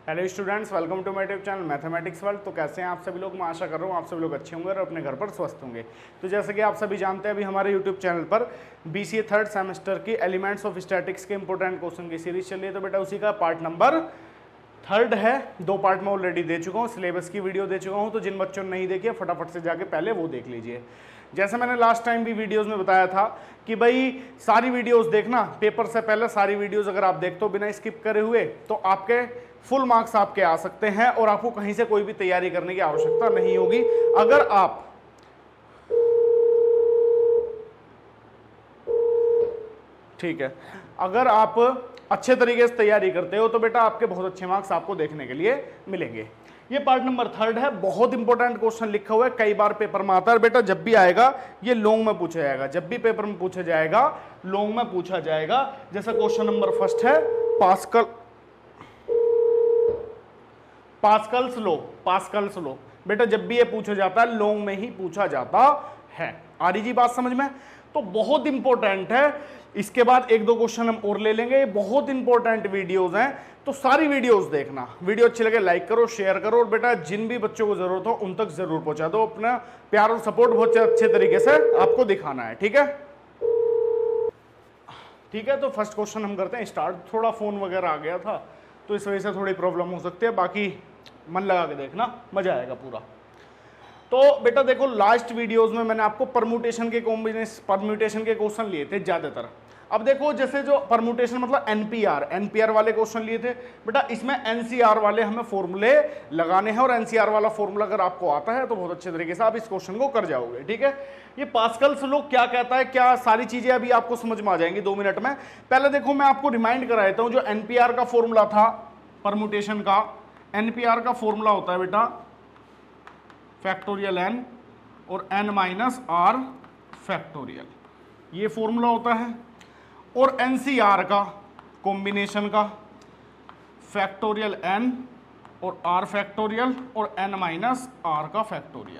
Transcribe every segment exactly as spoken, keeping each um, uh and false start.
Hello students, welcome to my YouTube channel mathematics world. तो कैसे हैं आप सभी लोग? मैं आशा कर रहा हूँ आप सभी लोग अच्छे होंगे और अपने घर पर स्वस्थ होंगे। तो जैसे कि आप सभी जानते हैं, अभी हमारे यूट्यूब चैनल पर बीसीए थर्ड सेमेस्टर की एलिमेंट्स ऑफ स्टैटिक्स के इंपॉर्टेंट क्वेश्चन की सीरीज चल रही है। तो बेटा उसी का पार्ट नंबर थर्ड है। दो पार्ट में ऑलरेडी दे चुका हूँ, सिलेबस की वीडियो दे चुका हूँ। तो जिन बच्चों ने नहीं देखी है फटाफट से जाके पहले वो देख लीजिए। जैसे मैंने लास्ट टाइम भी वीडियोस में बताया था कि भाई सारी वीडियोस देखना, पेपर से पहले सारी वीडियोस अगर आप देखते हो बिना स्किप करे हुए तो आपके फुल मार्क्स आपके आ सकते हैं और आपको कहीं से कोई भी तैयारी करने की आवश्यकता नहीं होगी। अगर आप ठीक है अगर आप अच्छे तरीके से तैयारी करते हो तो बेटा आपके बहुत अच्छे मार्क्स आपको देखने के लिए मिलेंगे। ये पार्ट नंबर थर्ड है। बहुत इंपॉर्टेंट क्वेश्चन लिखा हुआ है, कई बार पेपर में आता है। बेटा जब भी आएगा ये लॉन्ग में पूछा जाएगा, जब भी पेपर में पूछा जाएगा लॉन्ग में पूछा जाएगा। जैसा क्वेश्चन नंबर फर्स्ट है Pascal Pascal's law Pascal's law बेटा जब भी ये पूछा जाता है लॉन्ग में ही पूछा जाता है। आ रही जी बात समझ में? तो बहुत इंपॉर्टेंट है। इसके बाद एक दो क्वेश्चन हम और ले लेंगे। ये बहुत इंपॉर्टेंट वीडियोस हैं, तो सारी वीडियोस देखना। वीडियो अच्छी लगे लाइक करो, शेयर करो और बेटा जिन भी बच्चों को जरूरत हो उन तक जरूर पहुंचा दो। अपना प्यार और सपोर्ट बहुत अच्छे तरीके से आपको दिखाना है। ठीक है ठीक है तो फर्स्ट क्वेश्चन हम करते हैं स्टार्ट। थोड़ा फोन वगैरह आ गया था तो इस वजह से थोड़ी प्रॉब्लम हो सकती है, बाकी मन लगा के देखना, मजा आएगा पूरा। तो बेटा देखो लास्ट वीडियोस में मैंने आपको परम्यूटेशन के कॉम्बिनेशन परम्यूटेशन के क्वेश्चन लिए थे ज्यादातर। अब देखो जैसे जो परम्यूटेशन मतलब एनपीआर एनपीआर वाले क्वेश्चन लिए थे बेटा, इसमें एनसीआर वाले हमें फॉर्मूले लगाने हैं और एनसीआर वाला फॉर्मूला अगर आपको आता है तो बहुत अच्छे तरीके से आप इस क्वेश्चन को कर जाओगे। ठीक है, ये पास्कल्स लॉ क्या कहता है, क्या सारी चीजें अभी आपको समझ में आ जाएंगी दो मिनट में। पहले देखो मैं आपको रिमाइंड करा देता हूं, जो एनपीआर का फॉर्मूला था परम्यूटेशन का, एनपीआर का फॉर्मूला होता है बेटा फैक्टोरियल एन और एन माइनस आर फैक्टोरियल, ये फॉर्मूला होता है। और एनसीआर का कॉम्बिनेशन का फैक्टोरियल एन और आर फैक्टोरियल और एन माइनस आर का फैक्टोरियल,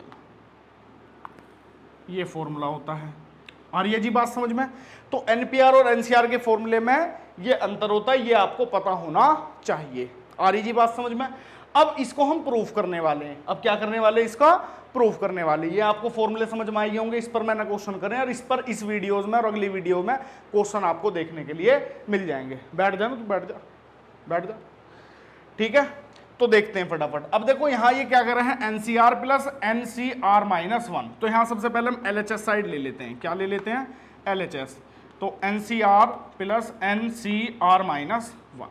ये फॉर्मूला होता है। और ये जी बात समझ में? तो एनपीआर और एनसीआर के फॉर्मूले में ये अंतर होता है, ये आपको पता होना चाहिए। आ रही जी बात समझ में? अब इसको हम प्रूफ करने वाले हैं। अब क्या करने वाले हैं? इसका प्रूफ करने वाले। ये आपको फॉर्मूले समझ में आए होंगे, इस पर मैंने क्वेश्चन करें और इस पर इस वीडियोस में और अगली वीडियो में क्वेश्चन आपको देखने के लिए मिल जाएंगे। बैठ जा ना, तू बैठ जा बैठ जा ठीक है, तो देखते हैं फटाफट। अब देखो यहाँ ये क्या कर रहे हैं, nCr plus nCr minus one. तो यहाँ सबसे पहले हम एलएचएस साइड ले लेते हैं। क्या ले लेते हैं? एलएचएस। तो nCr plus nCr minus one.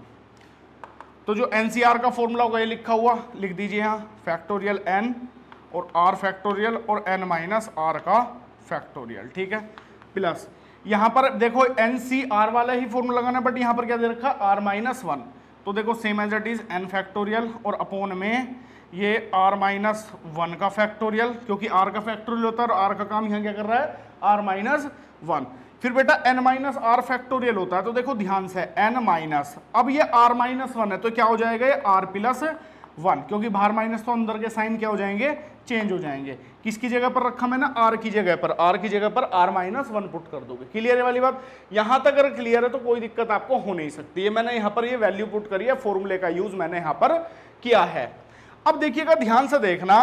तो जो एनसीआर का फॉर्मूला होगा ये लिखा हुआ, लिख दीजिए यहाँ फैक्टोरियल एन और आर फैक्टोरियल और एन माइनस आर का फैक्टोरियल। ठीक है, प्लस यहाँ पर देखो एनसीआर वाला ही फॉर्मूला लगाना, बट यहाँ पर क्या दे रखा? R minus one. तो देखो same as it is n factorial और अपॉन में ये आर माइनस वन का फैक्टोरियल, क्योंकि आर का फैक्टोरियल होता है और आर का काम यहाँ क्या कर रहा है? R minus one. फिर बेटा n माइनस आर फैक्टोरियल होता है, तो देखो ध्यान से n माइनस, अब ये r माइनस वन है तो क्या हो जाएगा? ये r प्लस वन, क्योंकि बाहर माइनस तो अंदर के साइन क्या हो जाएंगे? चेंज हो जाएंगे। किसकी जगह पर रखा मैंने? r की जगह पर। r की जगह पर r माइनस वन पुट कर दोगे। क्लियर है वाली बात? यहां तक अगर क्लियर है तो कोई दिक्कत आपको हो नहीं सकती है। मैंने यहाँ पर ये वैल्यू पुट करी है, फॉर्मूले का यूज मैंने यहाँ पर किया है। अब देखिएगा ध्यान से देखना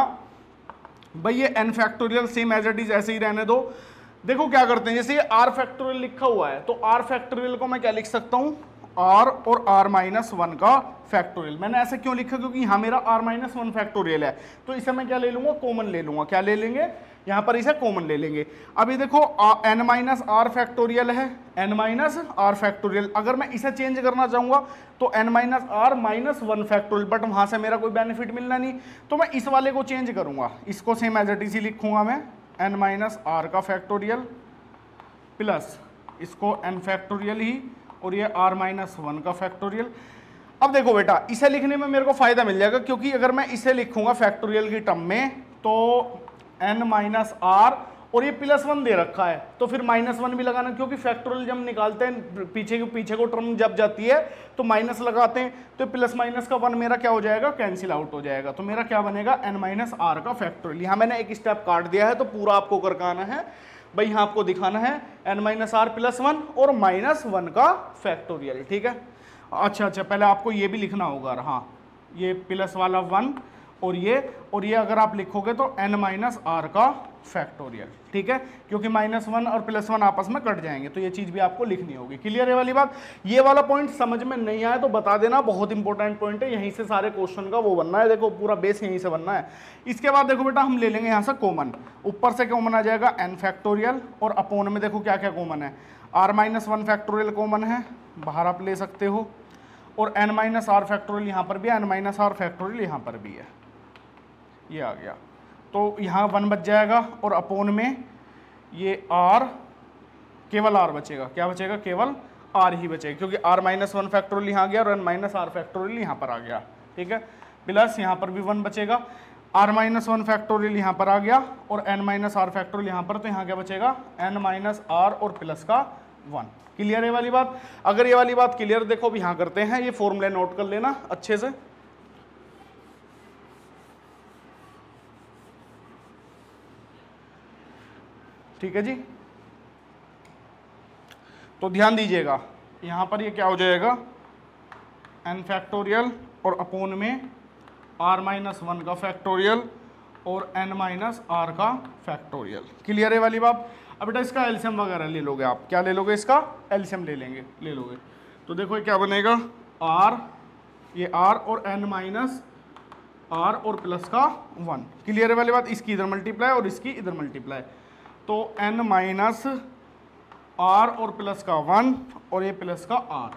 भाई, ये n factorial same as it is ऐसे ही रहने दो। देखो क्या करते हैं, जैसे ये आर फैक्टोरियल लिखा हुआ है तो आर फैक्टोरियल को मैं क्या लिख सकता हूं? आर और आर माइनस वन का फैक्टोरियल। मैंने ऐसे क्यों लिखा? क्योंकि यहां मेरा आर माइनस वन फैक्टोरियल है, तो इसे मैं क्या ले लूंगा? कॉमन ले लूंगा। क्या ले लेंगे? यहां पर इसे कॉमन ले लेंगे। अब ये देखो एन माइनस आर फैक्टोरियल है, एन माइनस आर फैक्टोरियल। अगर मैं इसे चेंज करना चाहूंगा तो n minus r minus one factorial, but वहां से मेरा कोई बेनिफिट मिलना नहीं, तो मैं इस वाले को चेंज करूंगा। इसको सेम एज इट इज लिखूंगा मैं, एन माइनस आर का फैक्टोरियल प्लस इसको एन फैक्टोरियल ही और ये आर माइनस वन का फैक्टोरियल। अब देखो बेटा इसे लिखने में मेरे को फायदा मिल जाएगा, क्योंकि अगर मैं इसे लिखूंगा फैक्टोरियल की टर्म में तो एन माइनस आर और ये प्लस वन दे रखा है तो फिर माइनस वन भी लगाना, क्योंकि फैक्टोरियल जब निकालते हैं पीछे के पीछे को टर्म जब जाती है तो माइनस लगाते हैं, तो प्लस माइनस का वन मेरा क्या हो जाएगा? कैंसिल आउट हो जाएगा। तो मेरा क्या बनेगा? एन माइनस आर का फैक्टोरियल। यहाँ मैंने एक स्टेप काट दिया है तो पूरा आपको करके आना है भाई। यहाँ आपको दिखाना है n minus r plus one और माइनस वन का फैक्टोरियल। ठीक है, अच्छा अच्छा पहले आपको ये भी लिखना होगा। हाँ ये प्लस वाला वन और ये और ये अगर आप लिखोगे तो n माइनस आर का फैक्टोरियल, ठीक है, क्योंकि माइनस वन और प्लस वन आपस में कट जाएंगे, तो ये चीज भी आपको लिखनी होगी। क्लियर है वाली बात? ये वाला पॉइंट समझ में नहीं आया तो बता देना, बहुत इंपॉर्टेंट पॉइंट है, यहीं से सारे क्वेश्चन का वो बनना है, देखो पूरा बेस यहीं से बनना है। इसके बाद देखो बेटा हम ले लेंगे यहाँ से कॉमन, ऊपर से कॉमन आ जाएगा n फैक्टोरियल और अपोन में देखो क्या क्या कॉमन है, r minus one factorial common है, बाहर आप ले सकते हो, और n माइनस आर फैक्टोरियल यहाँ पर भी है, n माइनस आर फैक्टोरियल यहाँ पर भी है, ये आ गया, तो यहाँ वन बच जाएगा और अपोन में ये r, केवल r बचेगा, क्या बचेगा, केवल r ही बचेगा, क्योंकि r माइनस वन फैक्टोरियल यहाँ गया और n माइनस आर फैक्टोरियल यहाँ पर आ गया, ठीक है, प्लस यहाँ पर भी वन बचेगा, r माइनस वन फैक्टोरियल यहाँ पर आ गया और n माइनस आर फैक्टोरियल यहाँ पर, तो यहाँ क्या बचेगा, n माइनस आर और प्लस का वन। क्लियर है वाली बात? अगर ये वाली बात क्लियर, देखो अब यहाँ करते हैं, ये फॉर्मूले नोट कर लेना अच्छे से। ठीक है जी, तो ध्यान दीजिएगा, यहां पर ये क्या हो जाएगा, n फैक्टोरियल और अपोन में r माइनस वन का फैक्टोरियल और n माइनस आर का फैक्टोरियल। क्लियर है वाली बात? अब बेटा इसका एलसीएम वगैरह ले लोगे आप, क्या ले लोगे, इसका एलसीएम ले लेंगे, ले लोगे, तो देखो ये क्या बनेगा, r, ये r और n माइनस आर और प्लस का वन। क्लियर है वाली बात? इसकी इधर मल्टीप्लाई और इसकी इधर मल्टीप्लाई, तो n माइनस आर और प्लस का वन और ये प्लस का r।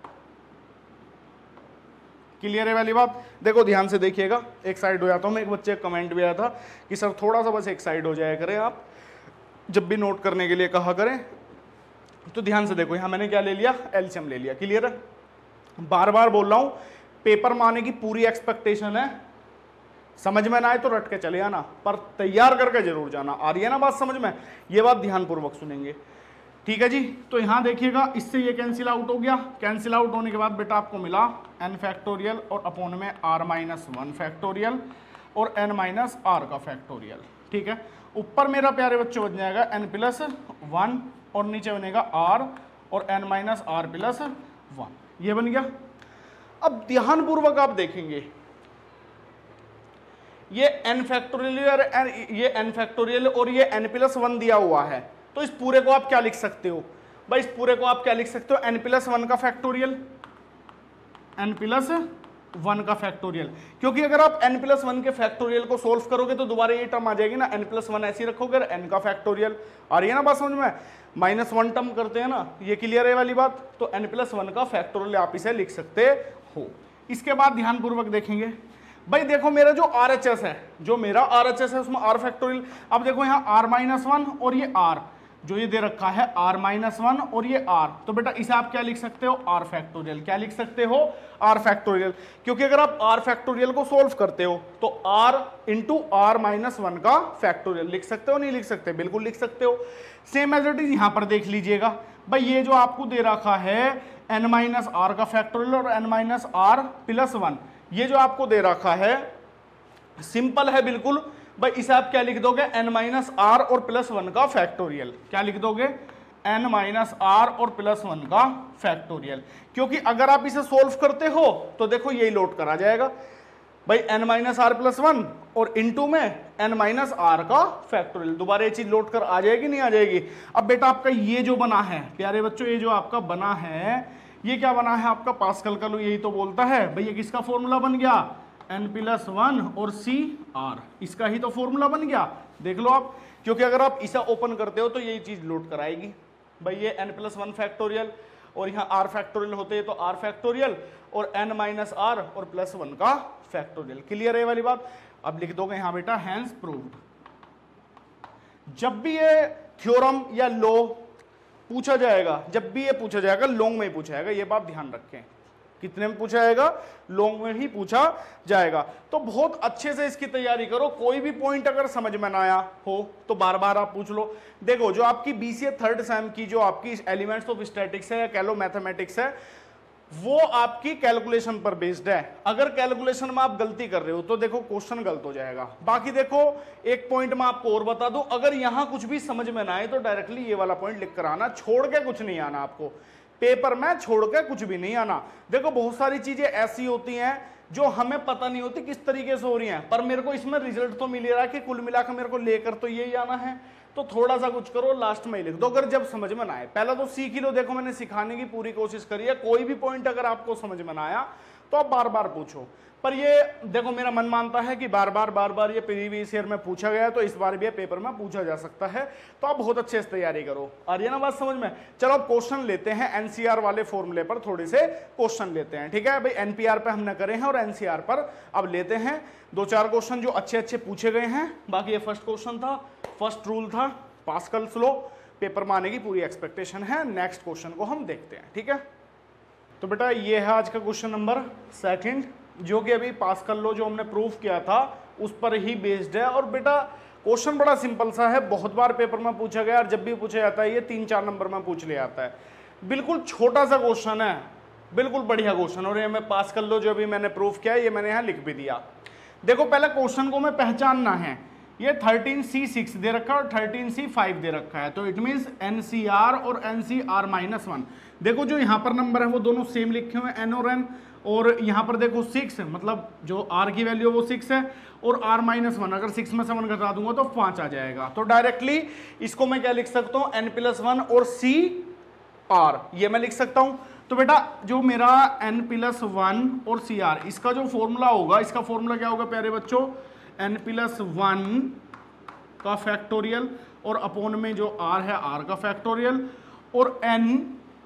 क्लियर है वाली बात? देखो ध्यान से देखिएगा, एक साइड हो जाता हूं मैं, एक बच्चे का कमेंट भी आया था कि सर थोड़ा सा बस एक साइड हो जाया करें, आप जब भी नोट करने के लिए कहा करें, तो ध्यान से देखो, यहां मैंने क्या ले लिया, एलसीएम ले लिया। क्लियर है? बार बार बोल रहा हूं, पेपर में आने की पूरी एक्सपेक्टेशन है, समझ में ना आए तो रट के चले आना, पर तैयार करके जरूर जाना। आ रही है ना बात समझ में? ये बात ध्यानपूर्वक सुनेंगे, ठीक है जी। तो यहां देखिएगा, इससे ये कैंसिल आउट हो गया, कैंसिल आउट होने के बाद बेटा आपको मिला n फैक्टोरियल और अपोन में r माइनस वन फैक्टोरियल और n माइनस आर का फैक्टोरियल, ठीक है। ऊपर मेरा प्यारे बच्चों बन जाएगा n प्लस वन और नीचे बनेगा r और n minus r plus one, ये बन गया। अब ध्यानपूर्वक आप देखेंगे, ये n फैक्टोरियल और ये n फैक्टोरियल और ये n प्लस वन दिया हुआ है, तो इस पूरे को आप क्या लिख सकते हो भाई, इस पूरे को आप क्या लिख सकते हो, n प्लस वन का फैक्टोरियल, n प्लस वन का फैक्टोरियल, क्योंकि अगर आप n प्लस वन के फैक्टोरियल को सोल्व करोगे तो दोबारा ये टर्म आ जाएगी ना, n प्लस वन ऐसे ही रखोगे, n का फैक्टोरियल। आ रही है ना बात समझ में? माइनस वन टर्म करते हैं ना, ये क्लियर है वाली बात? तो n प्लस वन का फैक्टोरियल आप इसे लिख सकते हो। इसके बाद ध्यानपूर्वक देखेंगे भाई, देखो मेरा जो आर एच एस है, जो मेरा आर एच एस है उसमें आर फैक्टोरियल, अब देखो यहाँ r माइनस वन और ये r जो ये दे रखा है r माइनस वन और ये r, तो बेटा इसे आप क्या लिख सकते हो, r फैक्टोरियल। क्या लिख सकते हो, r फैक्टोरियल, क्योंकि अगर आप r फैक्टोरियल को सोल्व करते हो तो r into r minus one का फैक्टोरियल लिख सकते हो, नहीं लिख सकते? बिल्कुल लिख सकते हो। सेम एज इट इज यहाँ पर देख लीजिएगा भाई, ये जो आपको दे रखा है n माइनस आर का फैक्टोरियल और n minus r plus one, ये जो आपको दे रखा है सिंपल है बिल्कुल भाई, इसे आप क्या लिख दोगे, n माइनस आर और प्लस वन का फैक्टोरियल। क्या लिख दोगे, n माइनस आर और प्लस वन का फैक्टोरियल, क्योंकि अगर आप इसे सोल्व करते हो तो देखो यही लोड करा जाएगा भाई, n minus r plus one और इनटू में n माइनस आर का फैक्टोरियल, दोबारा ये चीज लोड कर आ जाएगी, नहीं आ जाएगी? अब बेटा आपका ये जो बना है प्यारे बच्चों, ये जो आपका बना है, ये क्या बना है आपका, पास्कल का लॉ यही तो बोलता है भाई, ये किसका फॉर्मूला बन गया, n प्लस वन और सी आर, इसका ही तो फॉर्मूला बन गया। देख लो आप, क्योंकि अगर आप इसे ओपन करते हो तो यही चीज लोड कराएगी भाई, ये n प्लस वन फैक्टोरियल और यहाँ r फैक्टोरियल होते हैं तो r फैक्टोरियल और n माइनस आर और प्लस वन का फैक्टोरियल। क्लियर है वाली बात? अब लिख दोगे यहाँ बेटा, हैंस प्रूव्ड। जब भी ये थ्योरम या लॉ पूछा जाएगा, जब भी ये पूछा जाएगा लॉन्ग में ही पूछा जाएगा, ये बात ध्यान रखें। कितने में पूछा जाएगा, लॉन्ग में ही पूछा जाएगा। तो बहुत अच्छे से इसकी तैयारी करो, कोई भी पॉइंट अगर समझ में ना आया हो तो बार बार आप पूछ लो। देखो जो आपकी बीसीए थर्ड सेम की जो आपकी एलिमेंट्स ऑफ स्टैटिक्स है या कह लो मैथमेटिक्स है, वो आपकी कैलकुलेशन पर बेस्ड है। अगर कैलकुलेशन में आप गलती कर रहे हो तो देखो क्वेश्चन गलत हो जाएगा। बाकी देखो एक पॉइंट मैं आपको और बता दूं, अगर यहां कुछ भी समझ में ना आए तो डायरेक्टली ये वाला पॉइंट लिख कर आना, छोड़ के कुछ नहीं आना आपको, पेपर में छोड़ के कुछ भी नहीं आना। देखो बहुत सारी चीजें ऐसी होती हैं जो हमें पता नहीं होती किस तरीके से हो रही हैं, पर मेरे को इसमें रिजल्ट तो मिल रहा है कि कुल मिलाकर मेरे को लेकर तो यही आना है। तो थोड़ा सा कुछ करो, लास्ट में ही लिख दो अगर जब समझ में ना आए। पहला तो सीख ही लो, देखो मैंने सिखाने की पूरी कोशिश करी है। कोई भी पॉइंट अगर आपको समझ में ना आया तो आप बार बार पूछो। पर ये देखो मेरा मन मानता है कि बार बार बार बार ये प्रीवियस ईयर में पूछा गया, तो इस बार भी पेपर में पूछा जा सकता है। तो आप बहुत अच्छे से तैयारी करो। आ रही है ना बात समझ में? चलो अब क्वेश्चन लेते हैं एनसीआर वाले फॉर्मूले पर, थोड़े से क्वेश्चन लेते हैं। ठीक है भाई, एनपीआर पे हमने करे हैं और एनसीआर पर अब लेते हैं दो चार क्वेश्चन जो अच्छे अच्छे पूछे गए हैं। बाकी ये फर्स्ट क्वेश्चन था, फर्स्ट रूल था, पास्कल्स लॉ, पेपर में आने की पूरी एक्सपेक्टेशन है। नेक्स्ट क्वेश्चन को हम देखते हैं। ठीक है, तो बेटा ये है आज का क्वेश्चन नंबर सेकंड, जो कि अभी पास्कल लॉ जो हमने प्रूफ किया था उस पर ही बेस्ड है। और बेटा क्वेश्चन बड़ा सिंपल सा है, बहुत बार पेपर में पूछा गया और जब भी पूछा जाता है ये तीन चार नंबर में पूछ लिया जाता है। बिल्कुल छोटा सा क्वेश्चन है, बिल्कुल बढ़िया क्वेश्चन। और ये मैं पास्कल लॉ जो अभी मैंने प्रूफ किया ये मैंने यहाँ लिख भी दिया। देखो पहले क्वेश्चन को मैं पहचानना है, ये थर्टीन सी सिक्स दे रखा है और थर्टीन सी फाइव दे रखा है, तो it means n C r और n C r minus one. देखो जो यहाँ पर नंबर है वो दोनों सेम लिखे हुए हैं, एन और एन, और यहाँ पर देखो सिक्स, मतलब जो आर की वैल्यू है वो सिक्स है, और आर माइनस वन, अगर सिक्स में से वन घटा दूंगा तो पाँच आ जाएगा। तो डायरेक्टली इसको मैं क्या लिख सकता हूँ, एन प्लस वन और सी आर, ये मैं लिख सकता हूँ। तो बेटा जो मेरा एन प्लस वन और सी आर, इसका जो फॉर्मूला होगा, इसका फॉर्मूला क्या होगा प्यारे बच्चों, एन प्लस वन का फैक्टोरियल और अपोन में जो आर है आर का फैक्टोरियल, और एन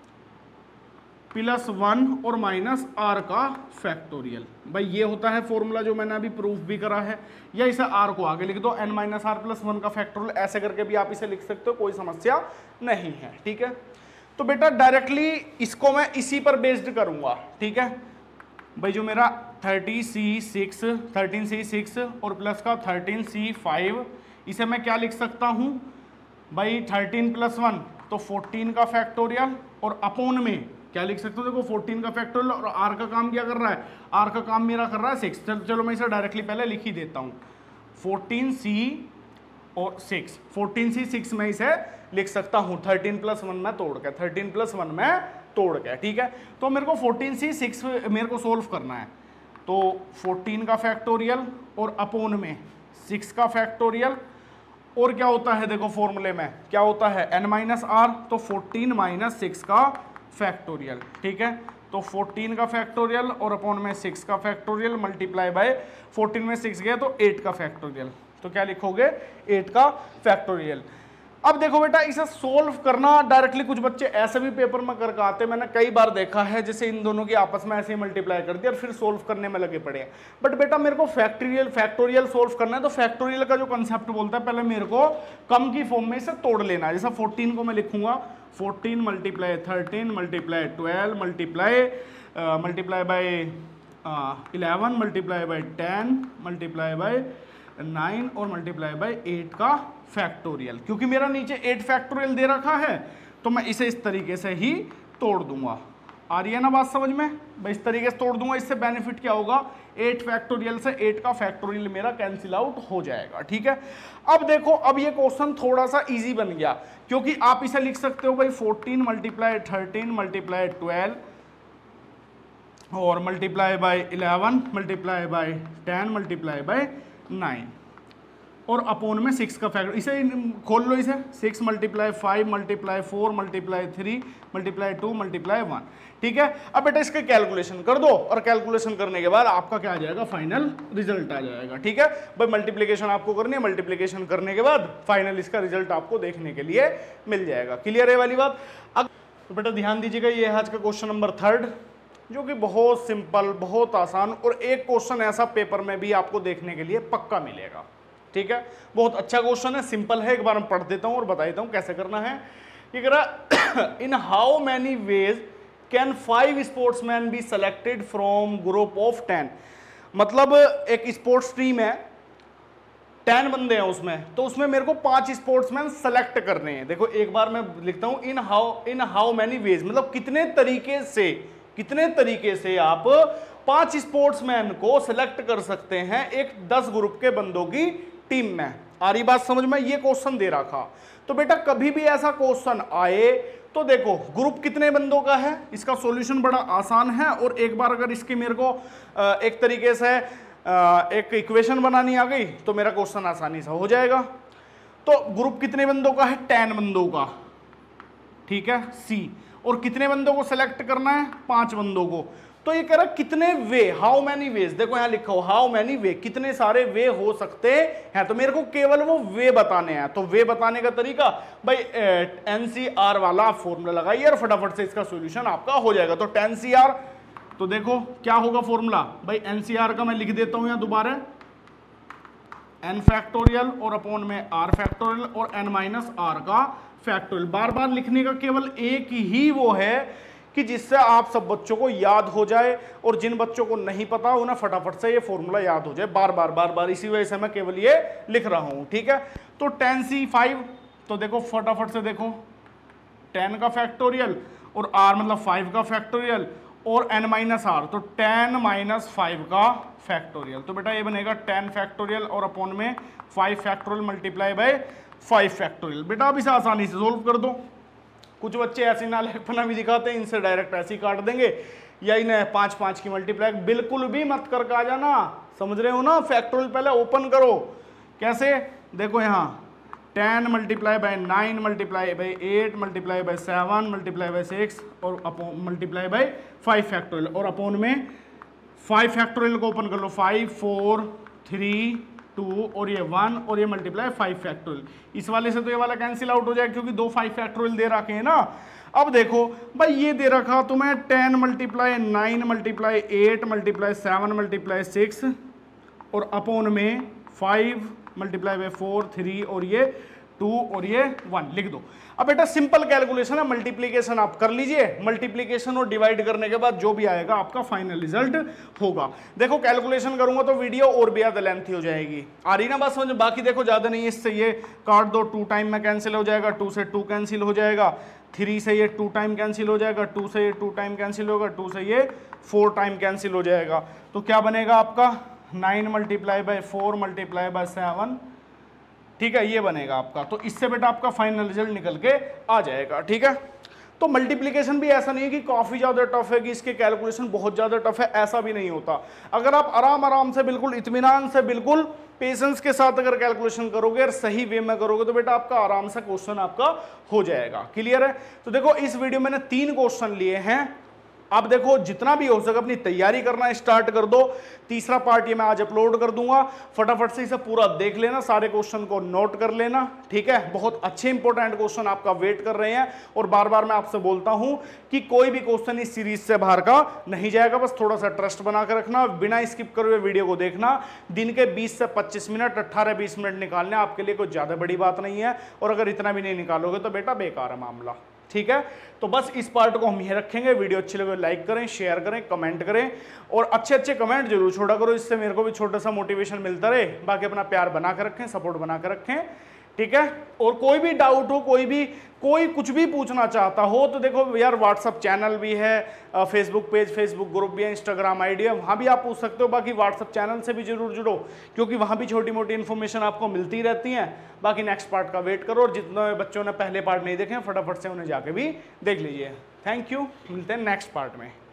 प्लस वन और माइनस आर का फैक्टोरियल। भाई ये होता है फॉर्मूला जो मैंने अभी प्रूफ भी करा है। या इसे आर को आगे लिख दो, n minus r plus one का फैक्टोरियल, ऐसे करके भी आप इसे लिख सकते हो, कोई समस्या नहीं है। ठीक है, तो बेटा डायरेक्टली इसको मैं इसी पर बेस्ड करूंगा। ठीक है भाई, जो मेरा thirty C six thirteen C six और प्लस का थर्टीन सी फाइव, इसे मैं क्या लिख सकता हूं भाई, थर्टीन प्लस वन तो फोर्टीन का फैक्टोरियल, और अपोन में क्या लिख सकते हो, देखो फोर्टीन का फैक्टोरियल, और आर का काम क्या कर रहा है, आर का काम मेरा कर रहा है सिक्स। चलो चलो मैं इसे डायरेक्टली पहले लिख ही देता हूँ, फोर्टीन सी और सिक्स, फोर्टीन सी सिक्स में इसे लिख सकता हूँ, थर्टीन प्लस वन में तोड़ के, थर्टीन प्लस वन में तोड़ के। ठीक है, तो मेरे को फोर्टीन सी सिक्स मेरे को सोल्व करना है, तो फोर्टीन का फैक्टोरियल और अपोन में सिक्स का फैक्टोरियल, और क्या होता है देखो फॉर्मूले में क्या होता है, एन माइनस आर, तो फोर्टीन माइनस सिक्स का फैक्टोरियल। ठीक है, तो फोर्टीन का फैक्टोरियल और अपॉन में सिक्स का फैक्टोरियल मल्टीप्लाई बाय फोर्टीन में सिक्स गया तो एट का फैक्टोरियल, तो क्या लिखोगे, एट का फैक्टोरियल। अब देखो बेटा इसे सोल्व करना डायरेक्टली कुछ बच्चे ऐसे भी पेपर में करके आते हैं, मैंने कई बार देखा है, जैसे इन दोनों की आपस में ऐसे ही मल्टीप्लाई कर दिया और फिर सोल्व करने में लगे पड़े हैं। बट बेटा मेरे को फैक्टोरियल फैक्टोरियल सोल्व करना है, तो फैक्टोरियल का जो कंसेप्ट बोलता है, पहले मेरे को कम की फॉर्म में इसे तोड़ लेना है। जैसा फोर्टीन को मैं लिखूंगा, fourteen multiply thirteen multiply twelve multiply multiply by eleven multiply by ten multiply by nine और मल्टीप्लाई बाय एट का फैक्टोरियल। क्योंकि मेरा नीचे एट फैक्टोरियल दे रखा है तो मैं इसे इस तरीके से ही तोड़ दूंगा। आ रही है ना बात समझ में? भाई इस तरीके से तोड़ दूंगा, इससे बेनिफिट क्या होगा, एट फैक्टोरियल से एट का फैक्टोरियल मेरा कैंसिल आउट हो जाएगा। ठीक है, अब देखो अब ये क्वेश्चन थोड़ा सा इजी बन गया, क्योंकि आप इसे लिख सकते हो भाई fourteen multiply thirteen multiply twelve और multiply by eleven multiply by ten multiply by nine और अपोन में सिक्स का फैक्टर। इसे खोल लो, इसे six multiply five multiply four multiply three multiply two multiply one. ठीक है, अब बेटा इसके कैलकुलेशन कर दो और कैलकुलेशन करने के बाद आपका क्या आ जाएगा, फाइनल रिजल्ट आ जाएगा। ठीक है भाई, मल्टीप्लीकेशन आपको करनी है, मल्टीप्लीकेशन करने के बाद फाइनल इसका रिजल्ट आपको देखने के लिए मिल जाएगा। क्लियर है वाली बात? अब तो बेटा ध्यान दीजिएगा, ये है आज का क्वेश्चन नंबर थर्ड, जो कि बहुत सिंपल बहुत आसान, और एक क्वेश्चन ऐसा पेपर में भी आपको देखने के लिए पक्का मिलेगा। ठीक है, बहुत अच्छा क्वेश्चन है, सिंपल है, एक बार मैं पढ़ देता हूं और बता देता हूं कैसे करना है। ये कह रहा, in how many ways can five sportsman be selected from group of ten. मतलब एक स्पोर्ट्स टीम है, टेन बंदे हैं उसमें, तो उसमें मेरे को पांच स्पोर्ट्समैन सेलेक्ट करने हैं। देखो एक बार मैं लिखता हूं, in how in how many ways, मतलब कितने तरीके से कितने तरीके से आप पांच स्पोर्ट्समैन को सिलेक्ट कर सकते हैं एक दस ग्रुप के बंदों की टीम में। आ रही बात समझ में? ये क्वेश्चन दे रखा। तो बेटा कभी भी ऐसा क्वेश्चन आए तो देखो ग्रुप कितने बंदों का है, इसका सॉल्यूशन बड़ा आसान है। और एक बार अगर इसकी मेरे को एक तरीके से एक इक्वेशन बनानी आ गई तो मेरा क्वेश्चन आसानी से हो जाएगा। तो ग्रुप कितने बंदों का है? टेन बंदों का, ठीक है, सी। और कितने बंदों को सेलेक्ट करना है? पांच बंदों को। तो ये कह रहा कितने वे, हाउ मैनी वेज, देखो यहां लिखा हो हाउ मैनी वे, कितने सारे वे हो सकते हैं। तो मेरे को केवल वो वे बताने हैं। तो वे बताने का तरीका भाई एनसीआर वाला फॉर्मूला लगाइए और फटाफट से इसका सॉल्यूशन आपका हो जाएगा। तो टेन सी आर, तो देखो क्या होगा फॉर्मूला भाई, एनसीआर का मैं लिख देता हूं यहां दोबारा, एन फैक्टोरियल और अपॉन में आर फैक्टोरियल और एन माइनस आर का फैक्टोरियल। बार बार लिखने का केवल एक ही वो है कि जिससे आप सब बच्चों को याद हो जाए, और जिन बच्चों को नहीं पता उन्हें फटाफट से ये फॉर्मूला याद हो जाए बार बार बार बार। इसी वजह से मैं केवल ये लिख रहा हूं, ठीक है। तो टेन सी फाइव, तो देखो फटाफट से देखो, टेन का फैक्टोरियल और आर मतलब फाइव का फैक्टोरियल और एन माइनस आर, तो टेन माइनस फाइव का फैक्टोरियल। तो बेटा ये बनेगा टेन फैक्टोरियल और अपॉन में five factorial multiply by five factorial. बेटा अब इसे आसानी से सोल्व कर दो। कुछ बच्चे ऐसी नालायकपना भी दिखाते हैं, इनसे डायरेक्ट ऐसे ही काट देंगे, या इन्हें पांच पांच की मल्टीप्लाई बिल्कुल भी मत करके आ जाना, समझ रहे हो ना। फैक्टोरियल पहले ओपन करो, कैसे? देखो यहाँ ten multiply by nine multiply by eight multiply by seven multiply by six और upon multiply by five factorial, और अपॉन में फाइव फैक्टोरियल को ओपन कर लो, फाइव फोर थ्री टू और ये वन और ये मल्टीप्लाई फाइव फैक्टोरियल। इस वाले से तो ये वाला कैंसिल आउट हो जाएगा क्योंकि दो फाइव फैक्टोरियल दे रखे हैं ना। अब देखो भाई ये दे रखा तुम्हें ten multiply nine multiply eight multiply seven multiply six और अपॉन में five multiply by four three और ये टू और ये वन लिख दो। अब बेटा सिंपल कैलकुलेशन है, मल्टीप्लीकेशन आप कर लीजिए, मल्टीप्लीकेशन और डिवाइड करने के बाद जो भी आएगा आपका फाइनल रिजल्ट होगा। देखो कैलकुलेशन करूंगा तो वीडियो और भी ज्यादा लेंथी हो जाएगी। आ रही ना बात समझ? बाकी देखो ज्यादा नहीं है, इससे ये काट दो, टू टाइम में कैंसिल हो जाएगा, टू से टू कैंसिल हो जाएगा, थ्री से ये टू टाइम कैंसिल हो जाएगा, टू से ये टू टाइम कैंसिल होगा, टू से ये फोर टाइम कैंसिल हो जाएगा। तो क्या बनेगा आपका? Nine multiply by four multiply by seven, ठीक है, ये बनेगा आपका। तो इससे बेटा आपका फाइनल रिजल्ट निकल के आ जाएगा, ठीक है। तो मल्टीप्लिकेशन भी ऐसा नहीं है कि काफ़ी ज़्यादा टफ है, कि इसके कैलकुलेशन बहुत ज़्यादा टफ है, ऐसा भी नहीं होता। अगर आप आराम आराम से बिल्कुल इत्मीनान से बिल्कुल पेशेंस के साथ अगर कैलकुलेशन करोगे और सही वे में करोगे तो बेटा आपका आराम से क्वेश्चन आपका हो जाएगा। क्लियर है? तो देखो इस वीडियो में मैंने तीन क्वेश्चन लिए हैं। अब देखो जितना भी हो सके अपनी तैयारी करना स्टार्ट कर दो। तीसरा पार्ट ये मैं आज अपलोड कर दूंगा, फटाफट से इसे पूरा देख लेना, सारे क्वेश्चन को नोट कर लेना, ठीक है। बहुत अच्छे इंपॉर्टेंट क्वेश्चन आपका वेट कर रहे हैं, और बार बार मैं आपसे बोलता हूं कि कोई भी क्वेश्चन इस सीरीज से बाहर का नहीं जाएगा। बस थोड़ा सा ट्रस्ट बना कर रखना, बिना स्किप करे हुए वीडियो को देखना। दिन के बीस से पच्चीस मिनट अट्ठारह बीस मिनट निकालने आपके लिए कोई ज्यादा बड़ी बात नहीं है, और अगर इतना भी नहीं निकालोगे तो बेटा बेकार है मामला, ठीक है। तो बस इस पार्ट को हम यहीं रखेंगे। वीडियो अच्छी लगे लाइक करें, शेयर करें, कमेंट करें, और अच्छे अच्छे कमेंट जरूर छोड़ा करो, इससे मेरे को भी छोटा सा मोटिवेशन मिलता रहे। बाकी अपना प्यार बना कर रखें, सपोर्ट बना कर रखें, ठीक है। और कोई भी डाउट हो, कोई भी कोई कुछ भी पूछना चाहता हो तो देखो यार व्हाट्सअप चैनल भी है, फेसबुक पेज, फेसबुक ग्रुप भी है, इंस्टाग्राम आईडी है, वहाँ भी आप पूछ सकते हो। बाकी व्हाट्सअप चैनल से भी जरूर जुड़ो, क्योंकि वहाँ भी छोटी मोटी इन्फॉर्मेशन आपको मिलती रहती हैं। बाकी नेक्स्ट पार्ट का वेट करो, और जितने बच्चों ने पहले पार्ट नहीं देखे फटाफट से उन्हें जाके भी देख लीजिए। थैंक यू, मिलते हैं नेक्स्ट पार्ट में।